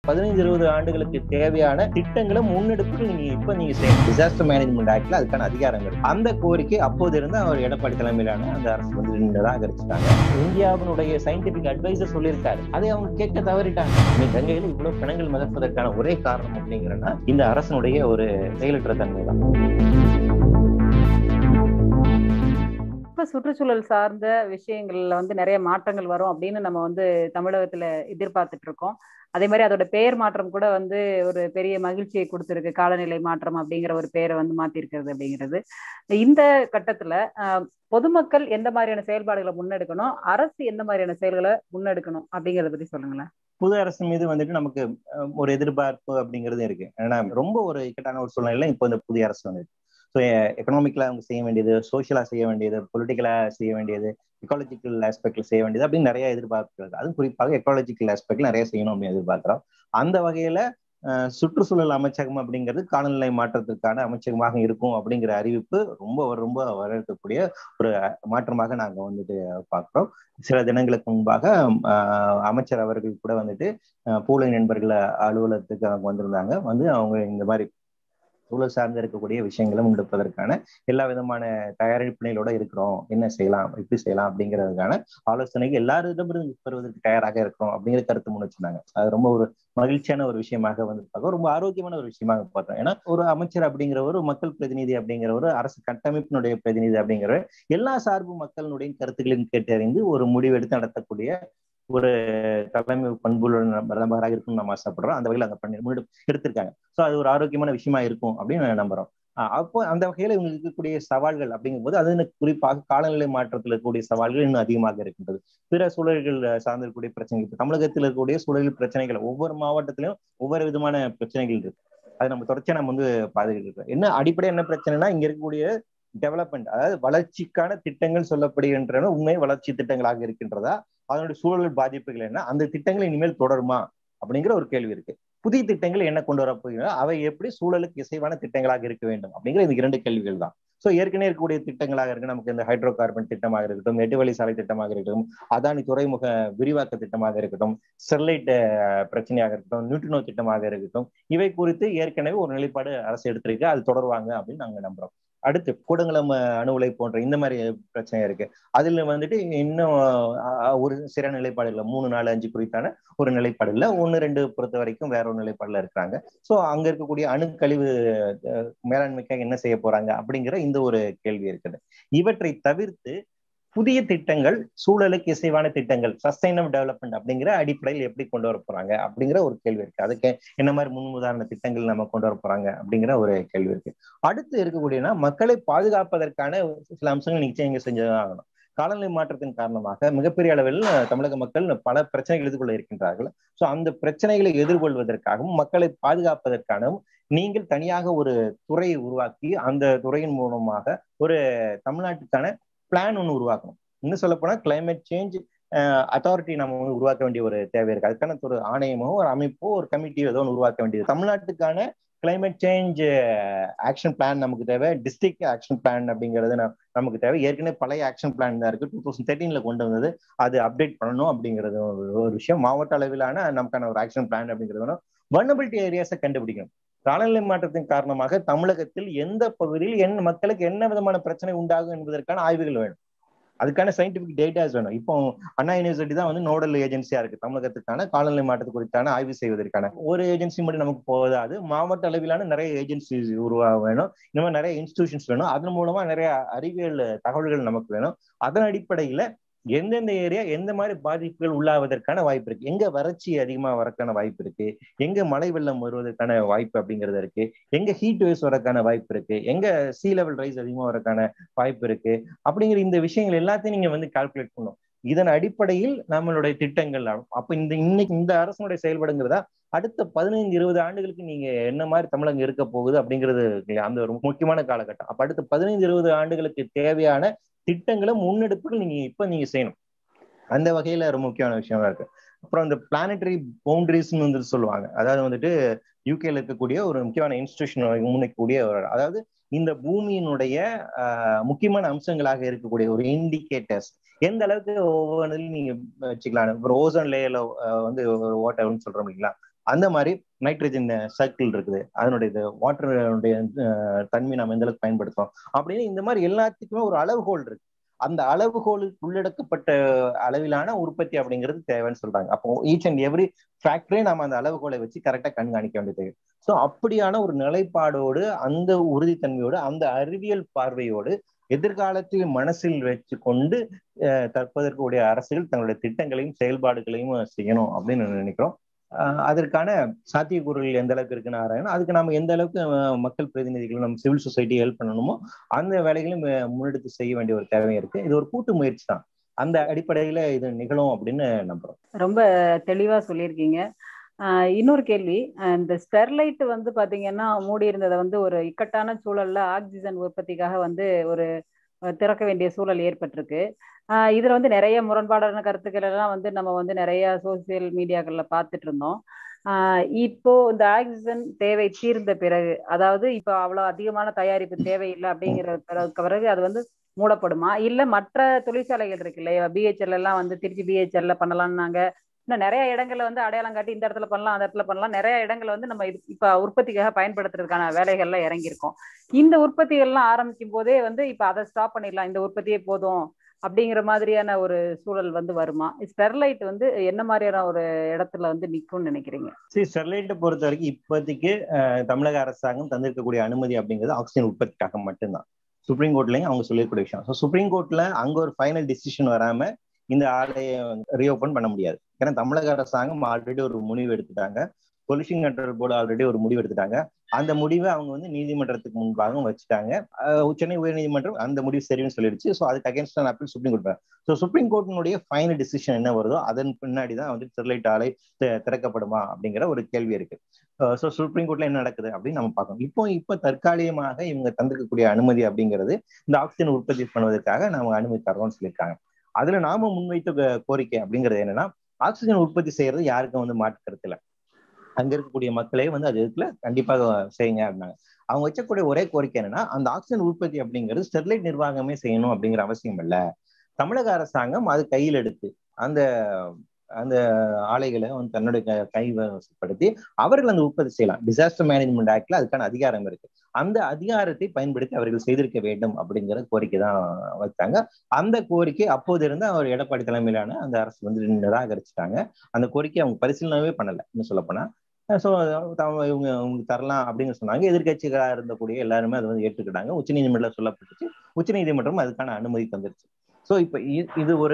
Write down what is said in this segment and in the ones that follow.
15-20 ஆண்டுகளுக்கு தேவையான திட்டங்களை முன்னெடுப்புகள் நீங்க செய்யணும். டிசாஸ்டர் மேனேஜ்மெண்ட் ஆக்ட்ல அதுக்கான அதிகாரங்கள். அந்த கோரிக்கை அப்போது இருந்த அவர் எடப்பாடி தலைமையிலான அந்த அரசு வந்து நிராகரிச்சுட்டாங்க. இந்தியாவினுடைய சயின்டிபிக் அட்வைசர் சொல்லியிருக்காரு, அதை அவங்க கேட்க தவறிட்டாங்க. கங்கையில இவ்வளவு பிணங்கள் மிதப்பதற்கான ஒரே காரணம் அப்படிங்கிறன்னா இந்த அரசனுடைய ஒரு செயலற்ற தன்மை தான். இப்ப சுற்றுச்சூழல் சார்ந்த விஷயங்கள்ல வந்து நிறைய மாற்றங்கள் வரும் அப்படின்னு நம்ம வந்து தமிழகத்துல எதிர்பார்த்துட்டு இருக்கோம். அதே மாதிரி அதோட பெயர் மாற்றம் கூட வந்து ஒரு பெரிய மகிழ்ச்சியை கொடுத்துருக்கு. காலநிலை மாற்றம் அப்படிங்கிற ஒரு பெயரை வந்து மாத்திருக்கிறது அப்படிங்கிறது. இந்த கட்டத்துல பொதுமக்கள் எந்த மாதிரியான செயல்பாடுகளை முன்னெடுக்கணும், அரசு எந்த மாதிரியான செயல்களை முன்னெடுக்கணும் அப்படிங்கறத பத்தி சொல்லுங்களேன். புது அரசு மீது வந்துட்டு நமக்கு ஒரு எதிர்பார்ப்பு அப்படிங்கிறது இருக்கு. ஏன்னா ரொம்ப ஒரு இக்கட்டான ஒரு சூழ்நிலை இப்போ இந்த புதிய அரசு வந்து எக்கனாமிக்கலா அவங்க செய்ய வேண்டியது, சோசியலா செய்ய வேண்டியது, பொலிட்டிக்கலா செய்ய வேண்டியது, எக்காலஜிக்கல் ஆஸ்பெக்ட்ல செய்ய வேண்டியது அப்படின்னு நிறைய எதிர்பார்ப்புகள். அதுவும் குறிப்பாக எக்காலஜிக்கல் ஆஸ்பெக்ட்ல நிறைய செய்யணும் அப்படின்னு எதிர்பார்க்கிறோம். அந்த வகையில சுற்றுச்சூழல் அமைச்சகம் அப்படிங்கிறது காலநிலை மாற்றத்திற்கான அமைச்சகமாக இருக்கும் அப்படிங்கிற அறிவிப்பு ரொம்ப வரவேற்கக்கூடிய ஒரு மாற்றமாக நாங்க வந்துட்டு பார்க்கிறோம். சில தினங்களுக்கு முன்பாக அமைச்சர் அவர்கள் கூட வந்துட்டு பூலை நண்பர்கள் அலுவலகத்துக்கு அவங்க வந்திருந்தாங்க. வந்து அவங்க இந்த மாதிரி சூழல் சார்ந்து இருக்கக்கூடிய விஷயங்களை முன்னெடுப்பதற்கான எல்லா விதமான தயாரிப்பு நிலையோட இருக்கிறோம், என்ன செய்யலாம், எப்படி செய்யலாம் அப்படிங்கிறதுக்கான ஆலோசனைக்கு எல்லாரிடமிருந்து பெறுவதற்கு தயாராக இருக்கிறோம் அப்படிங்கிற கருத்து முன் வச்சிருந்தாங்க. அது ரொம்ப ஒரு மகிழ்ச்சியான ஒரு விஷயமாக வந்து பார்க்க, ரொம்ப ஆரோக்கியமான ஒரு விஷயமாக பார்த்தோம். ஏன்னா ஒரு அமைச்சர் அப்படிங்கிறவர், மக்கள் பிரதிநிதி அப்படிங்கிறவர், அரசு கட்டமைப்பினுடைய பிரதிநிதி அப்படிங்கிறவர் எல்லா சார்பு மக்களுடைய கருத்துக்களையும் கேட்டறிந்து ஒரு முடிவெடுத்து நடத்தக்கூடிய ஒரு தலைமை பண்புள்ள பிரதமராக இருக்கும்னு நம்ம ஆசைப்படுறோம். அந்த வகையில் அந்த முன்னெடுப்பு எடுத்திருக்காங்க. ஸோ அது ஒரு ஆரோக்கியமான விஷயமா இருக்கும் அப்படின்னு நம்புறோம். அப்போ அந்த வகையில இவங்க இருக்கக்கூடிய சவால்கள் அப்படிங்கும் போது அது குறிப்பாக காலநிலை மாற்றத்தில் இருக்கக்கூடிய சவால்கள் இன்னும் அதிகமாக இருக்கின்றது. பிற சூழல்கள் சார்ந்திருக்கக்கூடிய பிரச்சனைகள், இப்போ தமிழகத்தில் இருக்கக்கூடிய சூழல் பிரச்சனைகள் ஒவ்வொரு மாவட்டத்திலும் ஒவ்வொரு விதமான பிரச்சனைகள் இருக்கு. அது நம்ம தொடர்ச்சியா நம்ம வந்து பாதுகாத்து இருக்கோம். என்ன அடிப்படை என்ன பிரச்சனைனா, இங்க இருக்கக்கூடிய டெவலப்மெண்ட், அதாவது வளர்ச்சிக்கான திட்டங்கள் சொல்லப்படுகின்றன உண்மை வளர்ச்சி திட்டங்களாக இருக்கின்றதா, அதனுடைய சூழல் பாதிப்புகள் என்ன, அந்த திட்டங்கள் இனிமேல் தொடருமா அப்படிங்கிற ஒரு கேள்வி இருக்கு. புதிய திட்டங்கள் என்ன கொண்டு வரப்போகிறோம், அவை எப்படி சூழலுக்கு இசைவான திட்டங்களாக இருக்க வேண்டும் அப்படிங்கிற இந்த 2 கேள்விகள் தான். ஸோ ஏற்கனவே இருக்கக்கூடிய திட்டங்களாக இருக்கு, நமக்கு இந்த ஹைட்ரோ கார்பன் திட்டமாக இருக்கட்டும், 8 வழி சாலை திட்டமாக இருக்கட்டும், அதானி துறைமுக விரிவாக்க திட்டமாக இருக்கட்டும், ஸ்டெர்லைட் பிரச்சனையாக இருக்கட்டும், நியூட்ரினோ திட்டமாக இருக்கட்டும், இவை குறித்து ஏற்கனவே ஒரு நிலைப்பாடு அரசு எடுத்திருக்கு. அது தொடருவாங்க அப்படின்னு நாங்க நம்புறோம். அடுத்து கூடங்குளம் அணு உலை போன்ற இந்த மாதிரி பிரச்சனை இருக்கு. அதுல வந்துட்டு இன்னும் ஒரு சிற நிலைப்பாடு இல்லை, 3, 4, 5 குறித்தான ஒரு நிலைப்பாடு இல்லை, 1, 2 பொறுத்த வரைக்கும் வேற ஒரு நிலைப்பாடுல இருக்கிறாங்க. ஸோ அங்க இருக்கக்கூடிய அணுக்கழிவு மேலாண்மைக்காக என்ன செய்ய போறாங்க அப்படிங்கிற இந்த ஒரு கேள்வி இருக்குது. இவற்றை தவிர்த்து புதிய திட்டங்கள், சூழலுக்கு இசைவான திட்டங்கள், சஸ்டைனபிள் டெவலப்மெண்ட் அப்படிங்கிற அடிப்படையில் எப்படி கொண்டு வர போறாங்க அப்படிங்கிற ஒரு கேள்வி இருக்கு. அதுக்கு என்ன மாதிரி முன்னுதாரண திட்டங்கள் நம்ம கொண்டு வர போறாங்க அப்படிங்கிற ஒரு கேள்வி இருக்கு. அடுத்து இருக்கக்கூடியனா மக்களை பாதுகாப்பதற்கான சில அம்சங்கள் நிச்சயம் செஞ்சுதான் ஆகணும். காலநிலை மாற்றத்தின் காரணமாக மிகப்பெரிய அளவில் தமிழக மக்கள் பல பிரச்சனைகள் எதிர்கொள்ள இருக்கின்றார்கள். ஸோ அந்த பிரச்சனைகளை எதிர்கொள்வதற்காகவும் மக்களை பாதுகாப்பதற்காகவும் நீங்கள் தனியாக ஒரு துறையை உருவாக்கி அந்த துறையின் மூலமாக ஒரு தமிழ்நாட்டுக்கான பிளான் ஒன்று உருவாக்கணும். இன்னும் சொல்ல போனா கிளைமேட் சேஞ்ச் அத்தாரிட்டி நம்ம வந்து உருவாக்க வேண்டிய ஒரு தேவை இருக்கு. அதுக்கான ஒரு ஆணையமோ ஒரு அமைப்போ ஒரு கமிட்டியோ ஏதோ ஒன்று உருவாக்க வேண்டியது. தமிழ்நாட்டுக்கான கிளைமேட் சேஞ்ச் ஆக்ஷன் பிளான் நமக்கு தேவை. டிஸ்ட்ரிக்ட் ஆக்ஷன் பிளான் அப்படிங்கிறது நமக்கு தேவை. ஏற்கனவே பழைய ஆக்ஷன் பிளான் தான் இருக்கு, 2013 கொண்டு வந்தது. அது அப்டேட் பண்ணணும் அப்படிங்கிறது ஒரு விஷயம். மாவட்ட அளவிலான நமக்கான ஒரு ஆக்ஷன் பிளான் அப்படிங்கிறது வல்னரபிலிட்டி ஏரியாஸை கண்டுபிடிக்கணும். காலநிலை மாற்றத்தின் காரணமாக தமிழகத்தில் எந்த பகுதியில் மக்களுக்கு என்ன விதமான பிரச்சனை உண்டாகும் என்பதற்கான ஆய்வுகள் வேணும். அதுக்கான சயின்டிபிக் டேட்டாஸ் வேணும். இப்போ அண்ணா யூனிவர்சிட்டி தான் வந்து நோடல் ஏஜென்சியா இருக்கு தமிழகத்துக்கான காலநிலை மாற்றத்து குறித்தான ஆய்வு செய்வதற்கான. ஒரு ஏஜென்சி மட்டும் நமக்கு போதாது, மாவட்ட அளவிலான நிறைய ஏஜென்சிஸ் உருவாக வேணும். இந்த மாதிரி நிறைய இன்ஸ்டிடியூஷன்ஸ் வேணும். அதன் மூலமா நிறைய அறிவியல் தகவல்கள் நமக்கு வேணும். அதன் அடிப்படையில எந்தெந்த ஏரியா எந்த மாதிரி பாதிப்புகள் உள்ளாவதற்கான வாய்ப்பு இருக்கு, எங்க வறட்சி அதிகமா வரக்கான வாய்ப்பு இருக்கு, எங்க மழை வெள்ளம் வருவதற்கான வாய்ப்பு அப்படிங்கிறது இருக்கு, எங்க ஹீட் வேவ்ஸ் வரக்கான வாய்ப்பு இருக்கு, எங்க சீ லெவல் ரைஸ் அதிகமா வரக்கான வாய்ப்பு இருக்கு அப்படிங்கிற இந்த விஷயங்கள் எல்லாத்தையும் நீங்க வந்து கால்குலேட் பண்ணணும். இதன் அடிப்படையில் நம்மளுடைய திட்டங்கள் அப்ப இன்னைக்கு இந்த அரசனுடைய செயல்படுங்கிறதா அடுத்த 15-20 ஆண்டுகளுக்கு நீங்க என்ன மாதிரி தமிழகம் இருக்க போகுது அப்படிங்கிறது அந்த ஒரு முக்கியமான காலகட்டம். அப்ப அடுத்த 15-20 ஆண்டுகளுக்கு தேவையான திட்டங்களை முன்னெடுப்புகள் நீங்க செய்யணும். அந்த வகையில ரொம்ப முக்கியமான விஷயமா இருக்கு. அப்புறம் இந்த பிளானட்டரி பவுண்டரிஸ்ன்னு வந்து சொல்லுவாங்க. அதாவது வந்துட்டு யூகேல இருக்கக்கூடிய ஒரு முக்கியமான இன்ஸ்டிடியூஷன் முன்னிக்கக்கூடிய அதாவது இந்த பூமியினுடைய முக்கியமான அம்சங்களாக இருக்கக்கூடிய ஒரு இண்டிகேட்டர்ஸ் எந்த அளவுக்கு ஒவ்வொன்றிலும் நீங்க வச்சுக்கலாம். ஒரு ஓசோன் லேயர்ல வந்து ஓட்டை சொல்றோம் இல்லைங்களா, அந்த மாதிரி நைட்ரஜன் சர்க்கிள் இருக்குது, அதனுடைய இது வாட்டருடைய தன்மை நம்ம எந்த அளவுக்கு பயன்படுத்துறோம் அப்படின்னு இந்த மாதிரி எல்லாத்துக்குமே ஒரு அளவுகோல் இருக்கு. அந்த அளவுகோலுக்கு உள்ளடக்கப்பட்ட அளவிலான உற்பத்தி அப்படிங்கிறது தேவைன்னு சொல்றாங்க. அப்போ ஈச் அண்ட் எவ்ரி ஃபேக்டரி நம்ம அந்த அளவுகோலை வச்சு கரெக்டா கண்காணிக்க வேண்டியது. ஸோ அப்படியான ஒரு நிலைப்பாடோடு, அந்த உறுதித்தன்மையோடு, அந்த அறிவியல் பார்வையோடு எதிர்காலத்தில் மனசில் வச்சு கொண்டு தற்பதற்குடைய அரசுகள் தங்களுடைய திட்டங்களையும் செயல்பாடுகளையும் செய்யணும் அப்படின்னு நினைக்கிறோம். அதற்கான சாத்தியக்கூறுகள் எந்த அளவுக்கு இருக்குன்னு ஆராயணும். அதுக்கு நம்ம எந்த அளவுக்கு மக்கள் பிரதிநிதிகள், நம்ம சிவில் சொசைட்டி ஹெல்ப் பண்ணணுமோ அந்த வேலைகளையும் முன்னெடுத்து செய்ய வேண்டிய ஒரு தேவை இருக்கு. இது ஒரு கூட்டு முயற்சி தான். அந்த அடிப்படையில இது நிகழும் அப்படின்னு நம்புறோம். ரொம்ப தெளிவா சொல்லியிருக்கீங்க. இன்னொரு கேள்வி, இந்த ஸ்டெர்லைட் வந்து பாத்தீங்கன்னா மூடி இருந்ததை வந்து ஒரு இக்கட்டான சூழல்ல ஆக்சிஜன் உற்பத்திக்காக வந்து ஒரு திறக்க வேண்டிய சூழல் ஏற்பட்டிருக்கு. இதுல வந்து நிறைய முரண்பாடான கருத்துக்கள் எல்லாம் வந்து நம்ம வந்து நிறைய சோசியல் மீடியாக்கள்ல பார்த்துட்டு இருந்தோம். இப்போ இந்த ஆக்சிஜன் தேவை தீர்ந்த பிறகு, அதாவது இப்போ அவ்வளவு அதிகமான தயாரிப்பு தேவையில்லை அப்படிங்கிற பிறகு அது வந்து மூடப்படுமா, இல்ல மற்ற தொழிற்சாலைகள் இருக்கு இல்லையா, பிஹெச்எல் எல்லாம் வந்து திருச்சி பிஹெச்எல்ல பண்ணலாம்னாங்க, இன்னும் நிறைய இடங்கள்ல வந்து அடையாளம் காட்டி இந்த இடத்துல பண்ணலாம் அந்த இடத்துல பண்ணலாம், நிறைய இடங்கள் வந்து நம்ம இப்ப உற்பத்திக்காக பயன்படுத்துறதுக்கான வேலைகள்ல இறங்கியிருக்கோம். இந்த உற்பத்திகள்லாம் ஆரம்பிக்கும் போதே வந்து இப்ப அதை ஸ்டாப் பண்ணிடலாம், இந்த உற்பத்தியே போதும் அப்படிங்கிற மாதிரியான ஒரு சூழல் வந்து வருமா? ஸ்டெர்லைட் வந்து என்ன மாதிரியான ஒரு இடத்துல வந்து நிக்கும்னு நினைக்கிறீங்க? சரி, ஸ்டெர்லைட்டை பொறுத்த வரைக்கும் இப்போதைக்கு தமிழக அரசாங்கம் தந்திருக்கக்கூடிய அனுமதி அப்படிங்கிறது ஆக்சிஜன் உற்பத்திக்காக மட்டும்தான். சுப்ரீம் கோர்ட்லயும் அவங்க சொல்லிருக்கூடிய விஷயம். ஸோ சுப்ரீம் கோர்ட்ல அங்க ஒரு ஃபைனல் டிசிஷன் வராம இந்த ஆலையை ரீஓபன் பண்ண முடியாது. ஏன்னா தமிழக அரசாங்கம் ஆல்ரெடி ஒரு முடிவு எடுத்துட்டாங்க. பொல்யூஷன் கண்ட்ரோல் போர்டு ஆல்ரெடி ஒரு முடிவு எடுத்துட்டாங்க. அந்த முடிவை அவங்க வந்து நீதிமன்றத்துக்கு முன்பாக வச்சுட்டாங்க. சென்னை உயர்நீதிமன்றம் அந்த முடிவு சரின்னு சொல்லிடுச்சு. ஸோ அதுக்கு against appeal supreme court. So supreme கோர்ட்டினுடைய ஃபைனல் டிசிஷன் என்ன வருதோ அதன் பின்னாடி தான் வந்து ஸ்டெர்லைட் ஆலை திறக்கப்படுமா அப்படிங்கிற ஒரு கேள்வி இருக்கு. ஸோ சுப்ரீம் கோர்ட்ல என்ன நடக்குது அப்படின்னு நம்ம பார்க்கணும். இப்போ தற்காலிகமாக இவங்க தந்திருக்கக்கூடிய அனுமதி அப்படிங்கிறது இந்த ஆக்சிஜன் உற்பத்தி பண்ணுவதற்காக நாம அனுமதி தரோம்னு சொல்லியிருக்காங்க. அதுல நாம முன்வைத்த கோரிக்கை அப்படிங்கிறது என்னன்னா, ஆக்சிஜன் உற்பத்தி செய்யறது யாருக்கும் வந்து மாற்று கருத்துல, அங்க இருக்கக்கூடிய மக்களே வந்து அது இருக்குல்ல கண்டிப்பாக செய்யுங்க அப்படின்னாங்க. அவங்க வச்சக்கூடிய ஒரே கோரிக்கை என்னன்னா, அந்த ஆக்சிஜன் உற்பத்தி அப்படிங்கிறது ஸ்டெர்லைட் நிர்வாகமே செய்யணும் அப்படிங்கிற அவசியம் இல்லை. தமிழக அரசாங்கம் அது கையில் எடுத்து அந்த அந்த ஆலைகளை வந்து தன்னுடைய கைவசப்படுத்தி அவர்கள் அந்த உற்பத்தி செய்யலாம். டிசாஸ்டர் மேனேஜ்மெண்ட் ஆக்ட்ல அதுக்கான அதிகாரம் இருக்கு. அந்த அதிகாரத்தை பயன்படுத்தி அவர்கள் செய்திருக்க வேண்டும் அப்படிங்கிற கோரிக்கை தான் வச்சாங்க. அந்த கோரிக்கை அப்போது இருந்த அவர் எடப்பாடி தலைமையிலான அந்த அரசு வந்து நிராகரிச்சுட்டாங்க. அந்த கோரிக்கை அவங்க பரிசீலனவே பண்ணல இன்னும் சொல்ல போனா. ஸோ இவங்க உங்களுக்கு தரலாம் அப்படின்னு சொன்னாங்க. எதிர்கட்சிகளாக இருந்தக்கூடிய எல்லாருமே அதை வந்து ஏற்றுக்கிட்டாங்க. உச்சநீதிமன்றம் சொல்லப்பட்டுச்சு. உச்சநீதிமன்றம் அதுக்கான அனுமதி தந்துருச்சு. ஸோ இப்ப இது ஒரு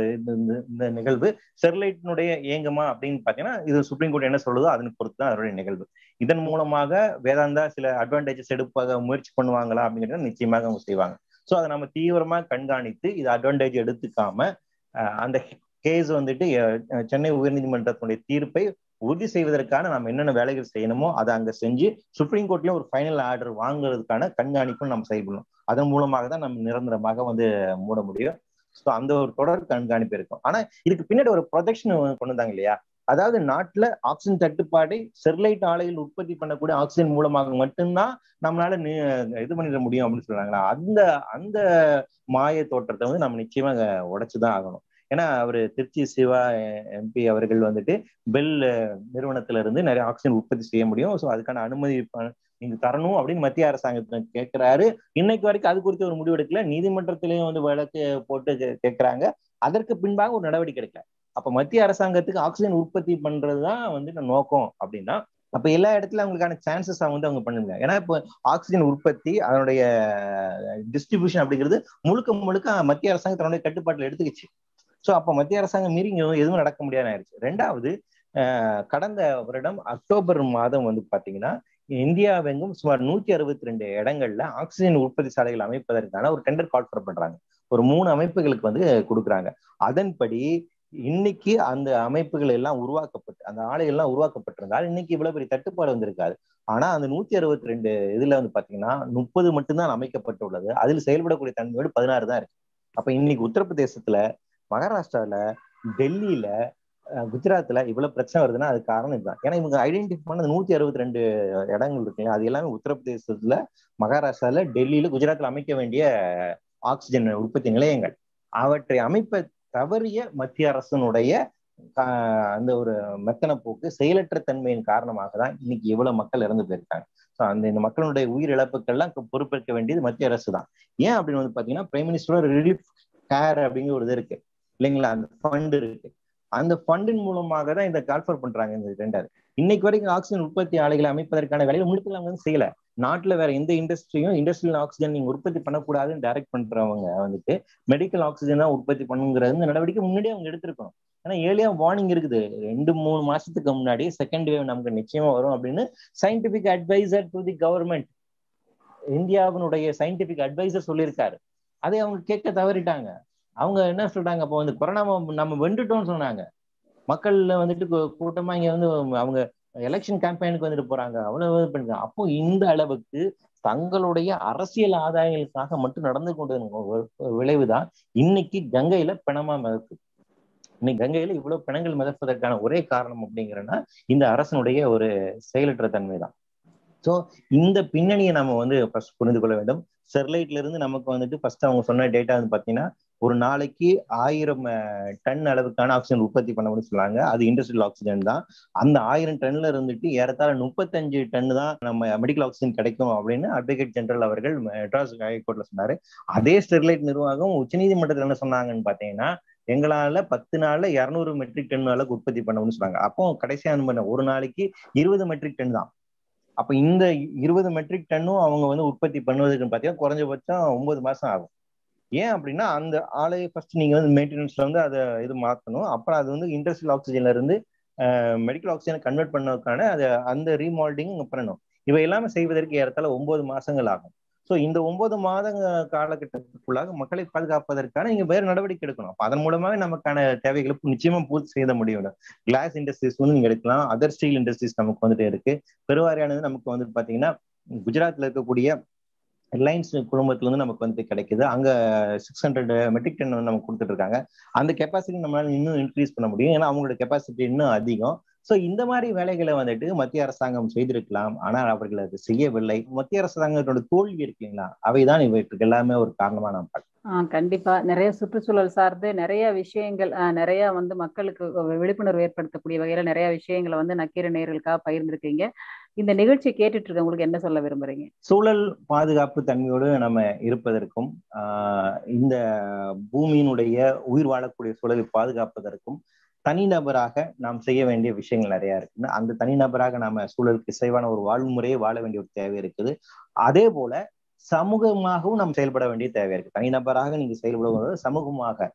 இந்த நிகழ்வு ஸ்டெர்லைட்டினுடைய இயங்குமா அப்படின்னு பாத்தீங்கன்னா, இது சுப்ரீம் கோர்ட் என்ன சொல்லுதோ அதனை பொறுத்து தான் அதனுடைய நிகழ்வு. இதன் மூலமாக வேதாந்தா சில அட்வான்டேஜஸ் எடுப்பாக முயற்சி பண்ணுவாங்களா அப்படிங்கிறத நிச்சயமாக அவங்க செய்வாங்க. ஸோ அதை நம்ம தீவிரமா கண்காணித்து இது அட்வான்டேஜ் எடுத்துக்காம அந்த கேஸ் வந்துட்டு சென்னை உயர்நீதிமன்றத்தினுடைய தீர்ப்பை உறுதி செய்வதற்கான நம்ம என்னென்ன வேலைகள் செய்யணுமோ அதை அங்க செஞ்சு சுப்ரீம் கோர்ட்லயும் ஒரு ஃபைனல் ஆர்டர் வாங்குறதுக்கான கண்காணிப்பும் நம்ம செய்யணும். அதன் மூலமாக தான் நம்ம நிரந்தரமாக வந்து மூட முடியும். ஸோ அந்த ஒரு தொடர் கண்காணிப்பு இருக்கும். ஆனா இதுக்கு பின்னாடி ஒரு ப்ரொஜெக்ஷன் கொண்டு வந்தாங்க இல்லையா, அதாவது நாட்டுல ஆக்சிஜன் தட்டுப்பாடை ஸ்டெர்லைட் ஆலையில் உற்பத்தி பண்ணக்கூடிய ஆக்சிஜன் மூலமாக மட்டும்தான் நம்மளால இது பண்ணிட முடியும் அப்படின்னு சொல்றாங்களா, அந்த அந்த மாய தோற்றத்தை வந்து நம்ம நிச்சயமா உடைச்சுதான் ஆகணும். ஏன்னா அவரு திருச்சி சிவா எம்பி அவர்கள் வந்துட்டு பெல் நிறுவனத்துல இருந்து நிறைய ஆக்சிஜன் உற்பத்தி செய்ய முடியும், ஸோ அதுக்கான அனுமதி நீங்க தரணும் அப்படின்னு மத்திய அரசாங்கத்தை கேட்கிறாரு. இன்னைக்கு வரைக்கும் அது குறித்து ஒரு முடிவு எடுக்கல. நீதிமன்றத்திலையும் வந்து வழக்கு போட்டு கேட்கிறாங்க. அதற்கு பின்பாக ஒரு நடவடிக்கை எடுக்கல. அப்ப மத்திய அரசாங்கத்துக்கு ஆக்சிஜன் உற்பத்தி பண்றதுதான் வந்து நோக்கம் அப்படின்னா, அப்ப எல்லா இடத்துலயும் அவங்களுக்கான சான்சஸ் அவங்க பண்ணுங்க. ஏன்னா இப்போ ஆக்சிஜன் உற்பத்தி அதனுடைய டிஸ்ட்ரிபியூஷன் அப்படிங்கிறது முழுக்க முழுக்க மத்திய அரசாங்கம் தன்னுடைய கட்டுப்பாட்டில் எடுத்துக்கிச்சு. ஸோ அப்ப மத்திய அரசாங்கம் மீறி எதுவும் நடக்க முடியாது ஆயிடுச்சு. ரெண்டாவது, கடந்த வருடம் அக்டோபர் மாதம் வந்து பாத்தீங்கன்னா இந்தியாவெங்கும் சுமார் 162 இடங்கள்ல ஆக்சிஜன் உற்பத்தி சாலைகள் அமைப்பதற்கான ஒரு டெண்டர் கால் பண்றாங்க. ஒரு 3 அமைப்புகளுக்கு வந்து கொடுக்குறாங்க. அதன்படி இன்னைக்கு அந்த அமைப்புகள் எல்லாம் உருவாக்கப்பட்டு அந்த ஆலைகள் எல்லாம் உருவாக்கப்பட்டிருந்தால் இன்னைக்கு இவ்வளவு பெரிய தட்டுப்பாடு வந்திருக்காது. ஆனா அந்த 162 இதுல வந்து பாத்தீங்கன்னா 30 மட்டும்தான் அமைக்கப்பட்டுள்ளது. அதில் செயல்படக்கூடிய தன்மையோடு 16 தான் இருக்கு. அப்ப இன்னைக்கு உத்தரப்பிரதேசத்துல, மகாராஷ்டிரால, டெல்லியில, குஜராத்ல இவ்வளவு பிரச்சனை வருதுன்னா அது காரணம் இதுதான். ஏன்னா இவங்க ஐடென்டிஃபை பண்ண 162 இடங்கள் இருக்குங்க. அது எல்லாமே உத்தரப்பிரதேசத்துல, மகாராஷ்டிரால, டெல்லியில, குஜராத்ல அமைக்க வேண்டிய ஆக்சிஜன் உற்பத்தி நிலையங்கள். அவற்றை அமைப்ப தவறிய மத்திய அரசனுடைய அந்த ஒரு மெத்தன போக்கு, செயலற்ற தன்மையின் காரணமாக தான் இன்னைக்கு இவ்வளவு மக்கள் இறந்து போயிருக்காங்க. ஸோ இந்த மக்களுடைய உயிர் இழப்புக்கெல்லாம் பொறுப்பேற்க வேண்டியது மத்திய அரசு தான். ஏன் அப்படின்னு வந்து பாத்தீங்கன்னா, பிரைம் மினிஸ்டரோட ரிலீஃப் கேர் அப்படிங்கிற ஒரு இது இருக்கு இல்லைங்களா, அந்த ஃபண்ட் இருக்கு. அந்த ஃபண்டின் மூலமாக தான் இந்த கால்ஃபர் பண்றாங்க இந்த டெண்டர். இன்னைக்கு வரைக்கும் ஆக்சிஜன் உற்பத்தி ஆலைகளை அமைப்பதற்கான வேலையை முழுக்க அவங்க வந்து செய்யல. நாட்டுல வேற எந்த இண்டஸ்ட்ரியும் இண்டஸ்ட்ரியல் ஆக்சிஜன் நீங்க உற்பத்தி பண்ணக்கூடாதுன்னு டைரக்ட் பண்றவங்க வந்துட்டு மெடிக்கல் ஆக்சிஜன் தான் உற்பத்தி பண்ணுங்கிறது நடவடிக்கை முன்னாடியே அவங்க எடுத்திருக்கணும். ஏன்னா ஏர்லியா வார்னிங் இருக்குது, 2-3 மாசத்துக்கு முன்னாடி செகண்ட் வேவ் நமக்கு நிச்சயமா வரும் அப்படின்னு scientific advisor to the government, இந்தியாவினுடைய சயின்டிபிக் அட்வைசர் சொல்லியிருக்காரு. அதை அவங்க கேட்க தவறிட்டாங்க. அவங்க என்ன சொல்றாங்க, அப்போ வந்து கொரோனா நம்ம வென்றுட்டோம்னு சொன்னாங்க. மக்கள்ல வந்துட்டு கூட்டமா இங்க வந்து அவங்க எலெக்ஷன் கேம்பெயினுக்கு வந்துட்டு போறாங்க, அவ்வளவு பண்ணுங்க. அப்போ இந்த அளவுக்கு தங்களுடைய அரசியல் ஆதாயங்களுக்காக மட்டும் நடந்து கொண்டு விளைவுதான் இன்னைக்கு கங்கையில பிணமா மிதக்கு. இன்னைக்கு கங்கையில இவ்வளவு பிணங்கள் மிதப்பதற்கான ஒரே காரணம் அப்படிங்கிறன்னா இந்த அரசனுடைய ஒரு செயலற்ற தன்மை தான். ஸோ இந்த பின்னணியை நம்ம வந்து ஃபர்ஸ்ட் புரிந்து கொள்ள வேண்டும். ஸ்டெர்லைட்ல இருந்து நமக்கு வந்துட்டு ஃபர்ஸ்ட் அவங்க சொன்ன டேட்டா வந்து பாத்தீங்கன்னா, ஒரு நாளைக்கு 1000 டன் அளவுக்கான ஆக்சிஜன் உற்பத்தி பண்ண முடியும்னு சொன்னாங்க. அது இண்டஸ்ட்ரியல் ஆக்சிஜன் தான். அந்த 1000 டன்ல இருந்துட்டு ஏறத்தாழ 35 டன் தான் நம்ம மெடிக்கல் ஆக்சிஜன் கிடைக்கும் அப்படின்னு அட்வொகேட் ஜெனரல் அவர்கள் மெட்ராஸ் ஹைகோர்ட்ல சொன்னாரு. அதே ஸ்டெர்லைட் நிர்வாகம் உச்சநீதிமன்றத்தில் என்ன சொன்னாங்கன்னு பாத்தீங்கன்னா, எங்களால 10 நாள்ல 200 மெட்ரிக் டன் அளவுக்கு உற்பத்தி பண்ணணும்னு சொன்னாங்க. அப்போ கடைசியா ஒரு நாளைக்கு 20 மெட்ரிக் டன் தான். அப்ப இந்த 20 மெட்ரிக் டன்னும் அவங்க வந்து உற்பத்தி பண்ணுவதற்கு பாத்தீங்கன்னா குறைஞ்சபட்சம் 9 மாசம் ஆகும். ஏன் அப்படின்னா, அந்த ஆலையை ஃபர்ஸ்ட் நீங்க வந்து மெயின்டெனன்ஸ்ல வந்து அதை இது மாத்தணும். அப்புறம் அது வந்து இண்டஸ்ட்ரியல் ஆக்சிஜன்ல இருந்து மெடிக்கல் ஆக்சிஜனை கன்வெர்ட் பண்ணதுக்கான அதை அந்த ரீமால்டிங் பண்ணணும். இவை எல்லாமே செய்வதற்கு ஏறத்தாழ 9 மாசங்கள் ஆகும். ஸோ இந்த 9 மாத காலகட்டத்துக்குள்ளாக மக்களை பாதுகாப்பதற்கான நீங்க வேறு நடவடிக்கை எடுக்கணும். அப்ப அதன் மூலமாவே நமக்கான தேவைகளுக்கு நிச்சயமா பூர்த்தி செய்ய முடியும். கிளாஸ் இண்டஸ்ட்ரீஸ் வந்து நீங்க எடுக்கலாம், அதர் ஸ்டீல் இண்டஸ்ட்ரீஸ் நமக்கு வந்துட்டு இருக்கு. பெருவாரியானது நமக்கு வந்து பாத்தீங்கன்னா குஜராத்ல இருக்கக்கூடிய ரிலையன்ஸ் குழுமத்துல இருந்து நமக்கு வந்து கிடைக்குது. அங்க 600 மெட்ரிக் டன் வந்து நமக்கு கொடுத்துட்டு இருக்காங்க. அந்த கெப்பாசிட்டி நம்மளால இன்னும் இன்க்ரீஸ் பண்ண முடியும், ஏன்னா அவங்களோட கெப்பாசிட்டி இன்னும் அதிகம். சோ இந்த மாதிரி வேலைகளை வந்துட்டு மத்திய அரசாங்கம் செய்திருக்கலாம், ஆனால் அவர்கள் அது செய்யவில்லை. மத்திய அரசாங்கத்தோட தோல்வி இருக்கு இல்லைங்களா, அவைதான் இவற்றுக்கு எல்லாமே ஒரு காரணமா நான் பார்க்கிறேன். கண்டிப்பா நிறைய சுற்றுச்சூழல் சார்ந்து நிறைய விஷயங்கள், நிறைய வந்து மக்களுக்கு விழிப்புணர்வு ஏற்படுத்தக்கூடிய வகையில நிறைய விஷயங்களை வந்து நக்கீரன் நேயர்களுக்காக பகிர்ந்திருக்கீங்க. இந்த நிகழ்ச்சி கேட்டுட்டு இருக்கவங்களுக்கு என்ன சொல்ல விரும்புறீங்க? சூழல் பாதுகாப்பு தன்மையோடு நம்ம இருப்பதற்கும், இந்த பூமியினுடைய உயிர் வாழக்கூடிய சூழலை பாதுகாப்பதற்கும் தனிநபராக நாம் செய்ய வேண்டிய விஷயங்கள் நிறைய இருக்கு. அந்த தனிநபராக நாம சூழலுக்கு இசைவான ஒரு வாழ்முறையை வாழ வேண்டிய ஒரு தேவை இருக்குது. அதே போல சமூகமாகவும் நாம் செயல்பட வேண்டிய தேவை இருக்கு. தனிநபராக நீங்க செயல்படுவது சமூகமாக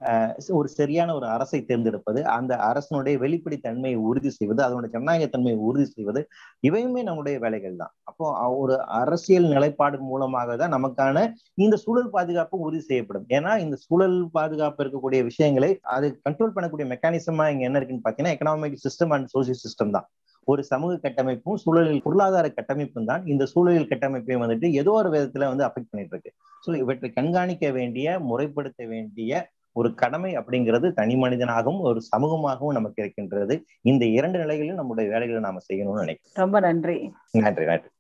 ஒரு சரியான ஒரு அரசை தேர்ந்தெடுப்பது, அந்த அரசனுடைய வெளிப்படைத்தன்மையை உறுதி செய்வது, அதனுடைய ஜனநாயகத்தன்மையை உறுதி செய்வது, இவையுமே நம்முடைய வேலைகள் தான். அப்போ ஒரு அரசியல் நிலைப்பாடு மூலமாக தான் நமக்கான இந்த சூழல் பாதுகாப்பு உறுதி செய்யப்படும். ஏன்னா இந்த சூழல் பாதுகாப்பு இருக்கக்கூடிய விஷயங்களை அது கண்ட்ரோல் பண்ணக்கூடிய மெக்கானிசமா இங்க என்ன இருக்குன்னு பாத்தீங்கன்னா, economic system and social system தான். ஒரு சமூக கட்டமைப்பும் சூழலில் பொருளாதார கட்டமைப்பும் தான் இந்த சூழலில் கட்டமைப்பை வந்துட்டு ஏதோ ஒரு விதத்துல வந்து அஃபெக்ட் பண்ணிட்டு இருக்கு. ஸோ இவற்றை கண்காணிக்க வேண்டிய, முறைப்படுத்த வேண்டிய ஒரு கடமை அப்படிங்கிறது தனி மனிதனாகவும் ஒரு சமூகமாகவும் நமக்கு இருக்கின்றது. இந்த 2 நிலைகளிலும் நம்முடைய வேலைகளை நாம செய்யணும்னு நினைக்கிறேன். ரொம்ப நன்றி. நன்றி.